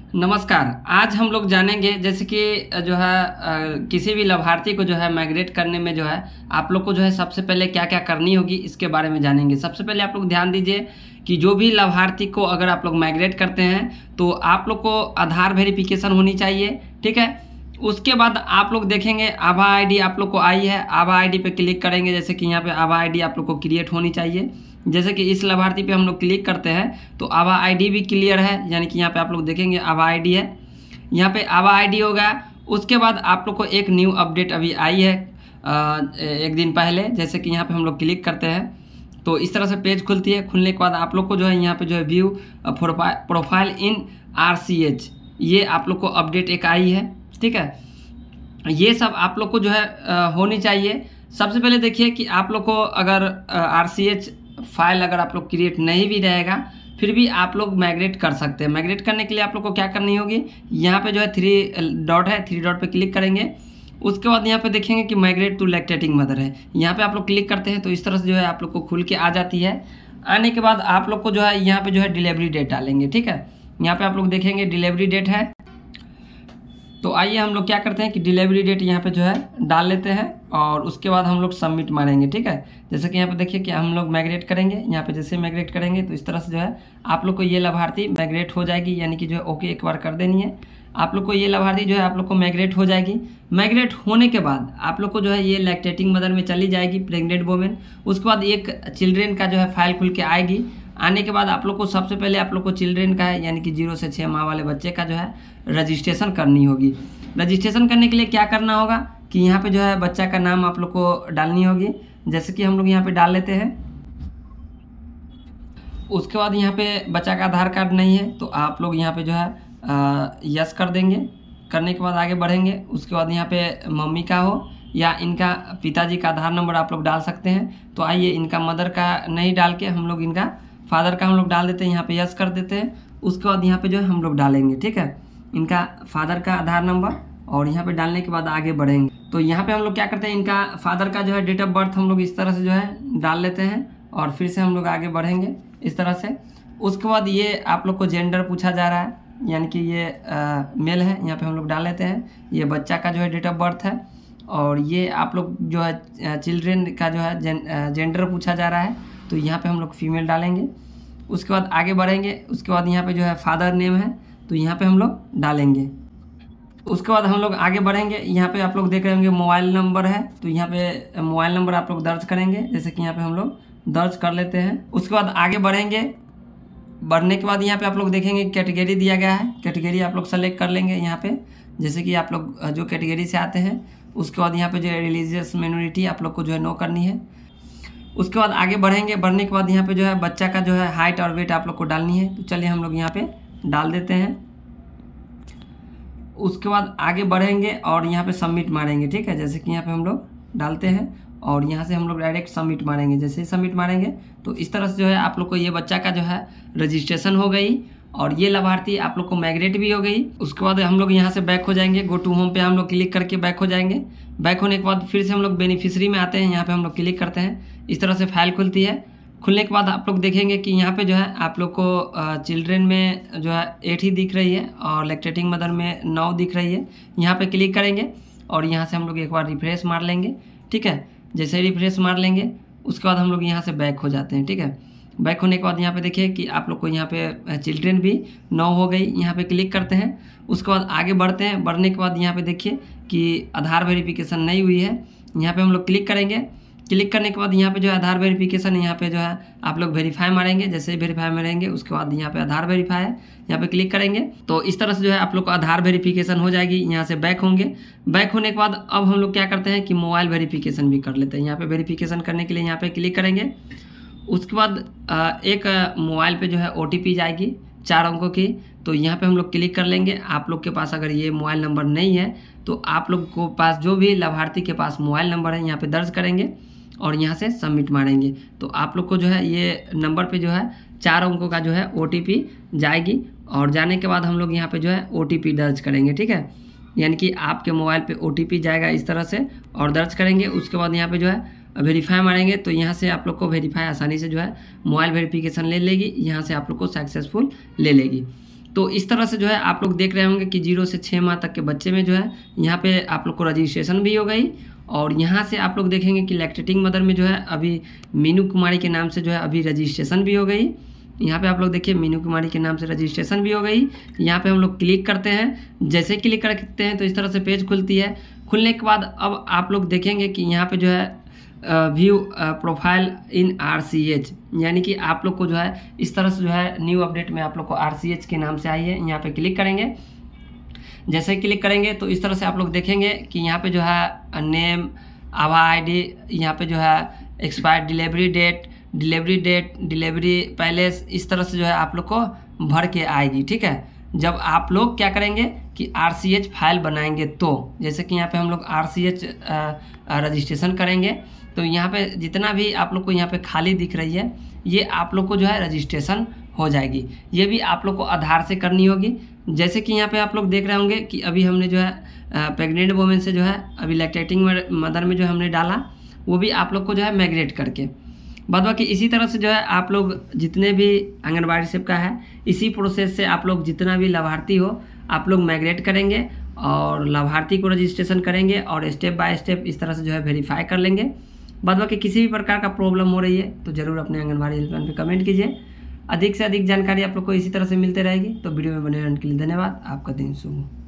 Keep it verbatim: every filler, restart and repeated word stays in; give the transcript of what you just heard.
नमस्कार। आज हम लोग जानेंगे जैसे कि जो है अ, किसी भी लाभार्थी को जो है माइग्रेट करने में जो है आप लोग को जो है सबसे पहले क्या क्या करनी होगी इसके बारे में जानेंगे। सबसे पहले आप लोग ध्यान दीजिए कि जो भी लाभार्थी को अगर आप लोग माइग्रेट करते हैं तो आप लोग को आधार वेरिफिकेशन होनी चाहिए, ठीक है। उसके बाद आप लोग देखेंगे आभा आईडी आप लोग को आई है, आभा आईडी पे क्लिक करेंगे। जैसे कि यहाँ पे आभा आईडी आप लोग को क्रिएट होनी चाहिए। जैसे कि इस लाभार्थी पे हम लोग क्लिक करते हैं तो आभा आईडी भी क्लियर है, यानी कि यहाँ पे आप लोग देखेंगे आभा आईडी है, यहाँ पे आभा आईडी होगा। उसके बाद आप लोग को एक न्यू अपडेट अभी आई है आ, एक दिन पहले। जैसे कि यहाँ पे हम लोग क्लिक करते हैं तो इस तरह से पेज खुलती है। खुलने के बाद आप लोग को जो है यहाँ पे जो है view profile in R C H, ये आप लोग को अपडेट एक आई है, ठीक है। ये सब आप लोग को जो है आ, होनी चाहिए। सबसे पहले देखिए कि आप लोग को अगर आर सी एच फाइल अगर आप लोग क्रिएट नहीं भी रहेगा फिर भी आप लोग माइग्रेट कर सकते हैं। माइग्रेट करने के लिए आप लोग को क्या करनी होगी, यहाँ पे जो है थ्री डॉट है, थ्री डॉट पे क्लिक करेंगे। उसके बाद यहाँ पे देखेंगे कि माइग्रेट टू लैक्टेटिंग मदर है, यहाँ पे आप लोग क्लिक करते हैं तो इस तरह से जो है आप लोग को खुल के आ जाती है। आने के बाद आप लोग को जो है यहाँ पे जो है डिलीवरी डेट डालेंगे, ठीक है। यहाँ पे आप लोग देखेंगे डिलीवरी डेट है, तो आइए हम लोग क्या करते हैं कि डिलीवरी डेट यहाँ पे जो है डाल लेते हैं और उसके बाद हम लोग सबमिट मारेंगे, ठीक है। जैसे कि यहाँ पे देखिए कि हम लोग माइग्रेट करेंगे, यहाँ पे जैसे माइग्रेट करेंगे तो इस तरह से जो है आप लोग को ये लाभार्थी माइग्रेट हो जाएगी, यानी कि जो है ओके एक बार कर देनी है। आप लोग को ये लाभार्थी जो है आप लोग को माइग्रेट हो जाएगी। माइग्रेट होने के बाद आप लोग को जो है ये लैक्टेटिंग मदर में चली जाएगी, प्रेग्नेंट वोमेन। उसके बाद एक चिल्ड्रेन का जो है फाइल खुल के आएगी। आने के बाद आप लोग को सबसे पहले आप लोग को चिल्ड्रेन का है, यानी कि जीरो से छः माह वाले बच्चे का जो है रजिस्ट्रेशन करनी होगी। रजिस्ट्रेशन करने के लिए क्या करना होगा कि यहाँ पे जो है बच्चा का नाम आप लोग को डालनी होगी। जैसे कि हम लोग यहाँ पे डाल लेते हैं। उसके बाद यहाँ पे बच्चा का आधार कार्ड नहीं है तो आप लोग यहाँ पे जो है आ, यस कर देंगे। करने के बाद आगे बढ़ेंगे। उसके बाद यहाँ पे मम्मी का हो या इनका पिताजी का आधार नंबर आप लोग डाल सकते हैं। तो आइए इनका मदर का नहीं डाल के हम लोग इनका फादर का हम लोग डाल देते हैं, यहाँ पे यस कर देते हैं। उसके बाद यहाँ पे जो है हम लोग डालेंगे, ठीक है, इनका फादर का आधार नंबर। और यहाँ पे डालने के बाद आगे बढ़ेंगे तो यहाँ पे हम लोग क्या करते हैं, इनका फादर का जो है डेट ऑफ बर्थ हम लोग इस तरह से जो है डाल लेते हैं और फिर से हम लोग आगे बढ़ेंगे इस तरह से। उसके बाद ये आप लोग को जेंडर पूछा जा रहा है, यानी कि ये आ, मेल है, यहाँ पे हम लोग डाल लेते हैं। ये बच्चा का जो है डेट ऑफ बर्थ है और ये आप लोग जो है चिल्ड्रेन का जो है जें, जेंडर पूछा जा रहा है, तो यहाँ पे हम लोग फीमेल डालेंगे। उसके बाद आगे बढ़ेंगे। उसके बाद यहाँ पे जो है फादर नेम है तो यहाँ पे हम लोग डालेंगे। उसके बाद हम लोग आगे बढ़ेंगे। यहाँ पे आप लोग देख रहे होंगे मोबाइल नंबर है, तो यहाँ पे मोबाइल नंबर आप लोग दर्ज करेंगे। जैसे कि यहाँ पे हम लोग दर्ज कर लेते हैं। उसके बाद आगे बढ़ेंगे। बढ़ने के बाद यहाँ पे आप लोग देखेंगे कैटेगरी दिया गया है, कैटेगरी आप लोग सेलेक्ट कर लेंगे यहाँ पे। जैसे कि आप लोग जो कैटेगरी से आते हैं। उसके बाद यहाँ पे जो है रिलीजियस माइनॉरिटी आप लोग को जो है नो करनी है। उसके बाद आगे बढ़ेंगे। बढ़ने के बाद यहाँ पे जो है बच्चा का जो है हाइट और वेट आप लोग को डालनी है, तो चलिए हम लोग यहाँ पे डाल देते हैं। उसके बाद आगे बढ़ेंगे और यहाँ पे सबमिट मारेंगे, ठीक है। जैसे कि यहाँ पे हम लोग डालते हैं और यहाँ से हम लोग डायरेक्ट सबमिट मारेंगे। जैसे ही सबमिट मारेंगे तो इस तरह से जो है आप लोग को ये बच्चा का जो है रजिस्ट्रेशन हो गई और ये लाभार्थी आप लोग को माइग्रेट भी हो गई। उसके बाद हम लोग यहाँ से बैक हो जाएंगे। गो टू होम पे हम लोग क्लिक करके बैक हो जाएंगे। बैक होने के बाद फिर से हम लोग बेनिफिशरी में आते हैं, यहाँ पे हम लोग क्लिक करते हैं। इस तरह से फाइल खुलती है। खुलने के बाद आप लोग देखेंगे कि यहाँ पे जो है आप लोग को चिल्ड्रेन में जो है एट ही दिख रही है और लैक्टेटिंग मदर में नौ दिख रही है। यहाँ पे क्लिक करेंगे और यहाँ से हम लोग एक बार रिफ्रेश मार लेंगे, ठीक है। जैसे ही रिफ्रेश मार लेंगे उसके बाद हम लोग यहाँ से बैक हो जाते हैं, ठीक है। बैक होने के बाद यहाँ पे देखिए कि आप लोग को यहाँ पे चिल्ड्रेन भी नौ हो गई। यहाँ पे क्लिक करते हैं। उसके बाद आगे बढ़ते हैं। बढ़ने के बाद यहाँ पे देखिए कि आधार वेरिफिकेशन नहीं हुई है, यहाँ पे हम लोग क्लिक करेंगे। क्लिक करने के बाद यहाँ पे जो है आधार वेरिफिकेशन, यहाँ पे जो है आप लोग वेरीफाई मारेंगे। जैसे ही वेरीफाई मारेंगे उसके बाद यहाँ पे आधार वेरीफाई है, यहाँ पे क्लिक करेंगे तो इस तरह से जो है आप लोग को आधार वेरिफिकेशन हो जाएगी। यहाँ से बैक होंगे। बैक होने के बाद अब हम लोग क्या करते हैं कि मोबाइल वेरिफिकेशन भी कर लेते हैं। यहाँ पे वेरिफिकेशन करने के लिए यहाँ पे क्लिक करेंगे। उसके बाद एक मोबाइल पे जो है ओ टी पी जाएगी चार अंकों की, तो यहाँ पे हम लोग क्लिक कर लेंगे। आप लोग के पास अगर ये मोबाइल नंबर नहीं है तो आप लोग को पास जो भी लाभार्थी के पास मोबाइल नंबर है यहाँ पे दर्ज करेंगे और यहाँ से सबमिट मारेंगे। तो आप लोग को जो है ये नंबर पे जो है चार अंकों का जो है ओ टी पी जाएगी और जाने के बाद हम लोग यहाँ पे जो है ओ टी पी दर्ज करेंगे, ठीक है। यानी कि आपके मोबाइल पे ओ टी पी जाएगा इस तरह से और दर्ज करेंगे। उसके बाद यहाँ पे जो है वेरीफाई मारेंगे तो यहाँ से आप लोग को वेरीफाई आसानी से जो है मोबाइल वेरिफिकेशन ले लेगी, यहाँ से आप लोग को सक्सेसफुल ले लेगी। तो इस तरह से जो है आप लोग देख रहे होंगे कि जीरो से छः माह तक के बच्चे में जो है यहाँ पे आप लोग को रजिस्ट्रेशन भी हो गई। और यहाँ से आप लोग देखेंगे कि लैक्टेटिंग मदर में जो है अभी मीनू कुमारी के नाम से जो है अभी रजिस्ट्रेशन भी हो गई। यहाँ पे आप लोग देखिए मीनू कुमारी के नाम से रजिस्ट्रेशन भी हो गई। यहाँ पे हम लोग क्लिक करते हैं, जैसे क्लिक करते हैं तो इस तरह से पेज खुलती है। खुलने के बाद अब आप लोग देखेंगे कि यहाँ पे जो है view profile in R C H, यानी कि आप लोग को जो है इस तरह से जो है न्यू अपडेट में आप लोग को आर सी एच के नाम से आई है। यहाँ पे क्लिक करेंगे, जैसे क्लिक करेंगे तो इस तरह से आप लोग देखेंगे कि यहाँ पे जो है नेम, आभा आईडी, यहाँ पे जो है expired delivery date, delivery date, delivery palace, इस तरह से जो है आप लोग को भर के आएगी। ठीक है, जब आप लोग क्या करेंगे कि आर सी एच फाइल बनाएंगे तो जैसे कि यहाँ पे हम लोग आर सी एच रजिस्ट्रेशन करेंगे तो यहाँ पे जितना भी आप लोग को यहाँ पे खाली दिख रही है ये आप लोग को जो है रजिस्ट्रेशन हो जाएगी। ये भी आप लोग को आधार से करनी होगी। जैसे कि यहाँ पे आप लोग देख रहे होंगे कि अभी हमने जो है प्रेग्नेंट वोमेन से जो है अभी लैक्टेटिंग मदर में जो हमने डाला वो भी आप लोग को जो है माइग्रेट करके। बाद बाकी इसी तरह से जो है आप लोग जितने भी आंगनबाड़ी सेविका है इसी प्रोसेस से आप लोग जितना भी लाभार्थी हो आप लोग माइग्रेट करेंगे और लाभार्थी को रजिस्ट्रेशन करेंगे और स्टेप बाय स्टेप इस तरह से जो है वेरीफाई कर लेंगे। बाद बाकी किसी भी प्रकार का प्रॉब्लम हो रही है तो ज़रूर अपने आंगनबाड़ी हेल्पलाइन पे कमेंट कीजिए। अधिक से अधिक जानकारी आप लोग को इसी तरह से मिलते रहेगी। तो वीडियो में बने रहने के लिए धन्यवाद। आपका दिन शुभ हो।